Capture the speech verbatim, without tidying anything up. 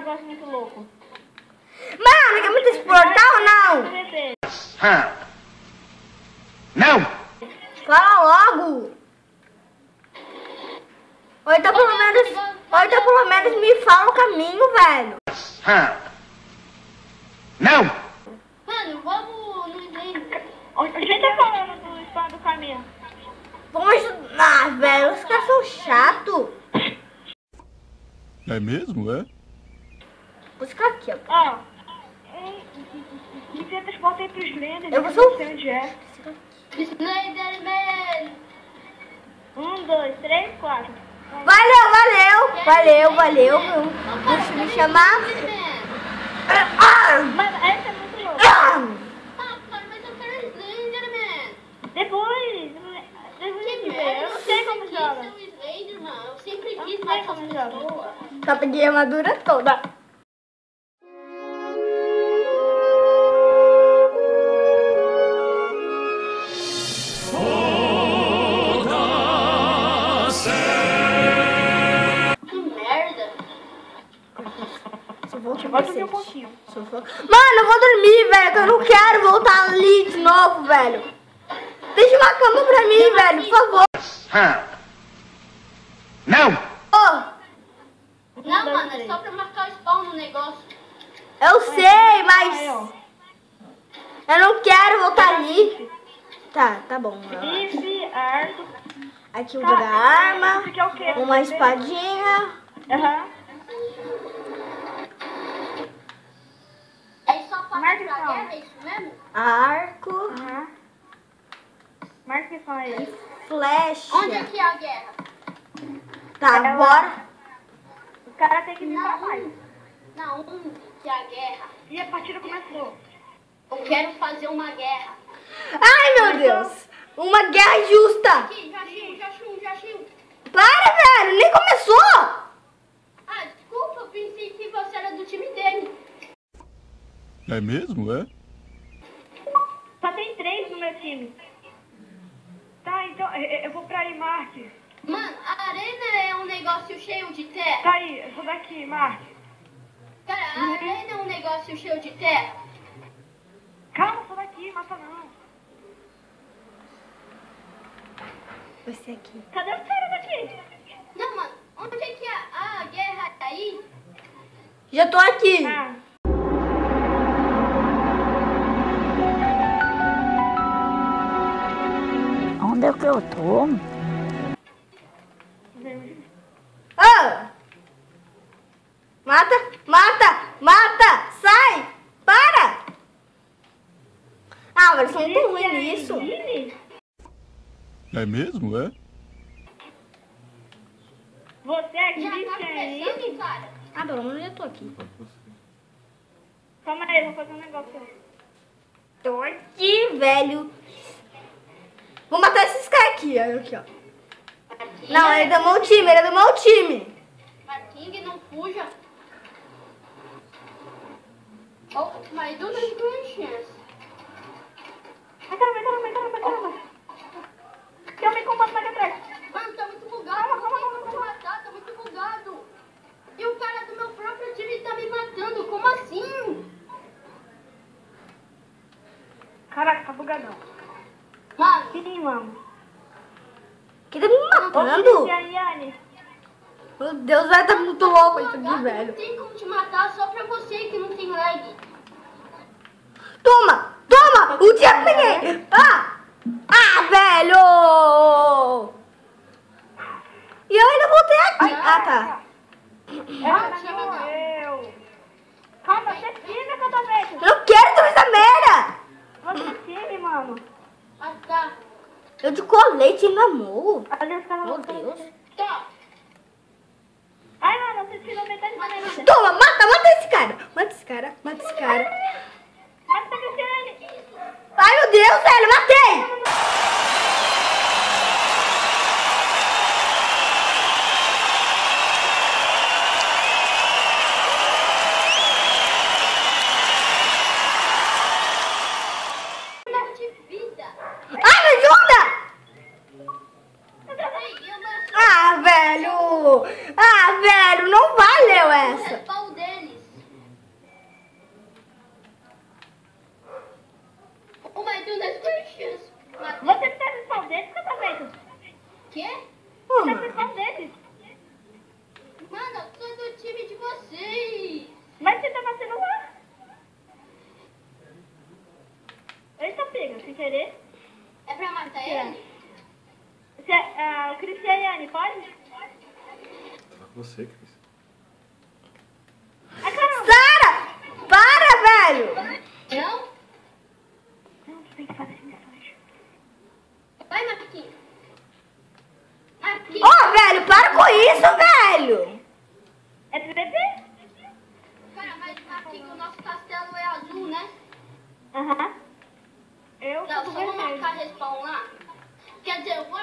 negócio muito louco. Mano, quer me transportar ou não? Não! Fala logo! Ou então pelo menos, ou então pelo menos me fala o caminho, velho. Não! Mano, vamos no inglês. A gente tá falando do estado do caminho. Vamos ajudar, velho. Os caras são chatos. É mesmo, é? Buscar aqui, ó. Ó. Me transporta aí pros Slenders. Eu vou não só- sei onde é. Slenderman. Um, dois, três, quatro. Valeu, valeu, valeu, valeu. Deixa eu me chamar. Ah, Mano, essa é muito louca. ah. Ah, cara, mas eu quero Slenderman. Depois. Depois Que de ver. merda, Eu não sei como sempre joga. quis ser um Slenderman. Eu sempre Eu quis não sei matar como as joga. pessoas. Só peguei a armadura toda. Que merda. Só vou Vai dormir um pouquinho. Mano, eu vou dormir, velho, que eu não quero voltar ali de novo, velho. Deixa uma cama pra mim, velho, por favor. Não! Oh, Não, mano, é só pra marcar o spawn no negócio. eu sei, Aí, mas ó. eu não quero voltar ali. Tá, tá bom. Bife, arco. Aqui o da arma, Isso aqui é o quê? uma espadinha. Aham. É só pra Marca pra então. guerra, é isso mesmo? Arco, Aham. Marca isso aí. flecha. Onde é que é a guerra? Tá, Ela- bora. O cara tem que vir pra Não, mais. não, onde que é a guerra? E a partida começou. Eu quero fazer uma guerra. Ai, meu Deus. Uma guerra justa. Aqui, já chiu, já chiu, já chiu. Para, velho, nem começou. Ah, desculpa, eu pensei que você era do time dele. É mesmo, é? Só tem três no meu time. Tá, então eu eu vou pra aí, Marte. Mano, a arena é um negócio cheio de terra. Tá aí, eu sou daqui, Marte. Cara, a arena é um negócio cheio de terra. Calma, eu sou daqui, mata não. Você aqui. Cadê os caras daqui? Não, mano, onde é que é a, a guerra é aí? Já tô aqui. Ah, Onde é que eu tô? Ah! Mata, mata, mata, sai, para! Ah, velho, são muito ruins nisso. Guile? É mesmo, é? Você é Já tá Christian aí? começando, cara? Ah, pelo menos eu já tô aqui. Calma aí, eu vou fazer um negócio aí. Tô aqui, velho. Vou matar esses caras aqui, olha aqui, ó. Aqui, Não, ele é do meu time, ele é do meu time. King, não fuja. Oh, my goodness gracious. Ai, caramba, ai, caramba, ai, caramba, ai, caramba. Tem um me combate mais atrás. Mano, tá muito bugado, não tem como te matar, tá muito bugado. E o cara do meu próprio time tá me matando, como assim? Caraca, tá bugadão. Mano, Sim, mano. Que tá me Ô, matando? e aí, Anne? Meu Deus, vai tá muito louco isso aqui, bugado, velho. não tem como te matar, só pra você que não tem lag. Toma, toma, o dia que peguei. Ah, ah, velho. E eu ainda voltei aqui. Ah, tá. Essa não morreu. Calma, você time que eu tô vendo. Eu não quero tomar essa merda. Você time, mano. Ah, tá. Eu de colete ainda morro. Ali os caras Meu vão Deus. Tá. Ai, mano, você tirou metade da minha vida. Toma, mata, mata esse cara. Mata esse cara, mata esse cara. Mata a Cristiane. Ai, meu Deus, velho, matei. De vida. Ai, me ajuda. Ei, eu não Ah, velho. Ah, velho, não valeu sou essa. o pau deles. quê? Pô, Você é mano. qual deles? Mano, eu sou do time de vocês. Mas você tá batendo lá. Eita, pega, sem querer. É pra matar É. ele? Você, ah, o Cristiane, pode? Fala com você, Cris. Ai, caramba. Sara! Para, velho! Não? Não, tu tem que fazer missões. Vai, Marquinhos. Marquinhos. Ô, velho, para com isso, velho! É P V P? Cara, mas Marquinhos, o nosso castelo é azul, né? Aham. Eu Não, sou só vou vermelho. marcar respawn lá. Quer dizer, eu vou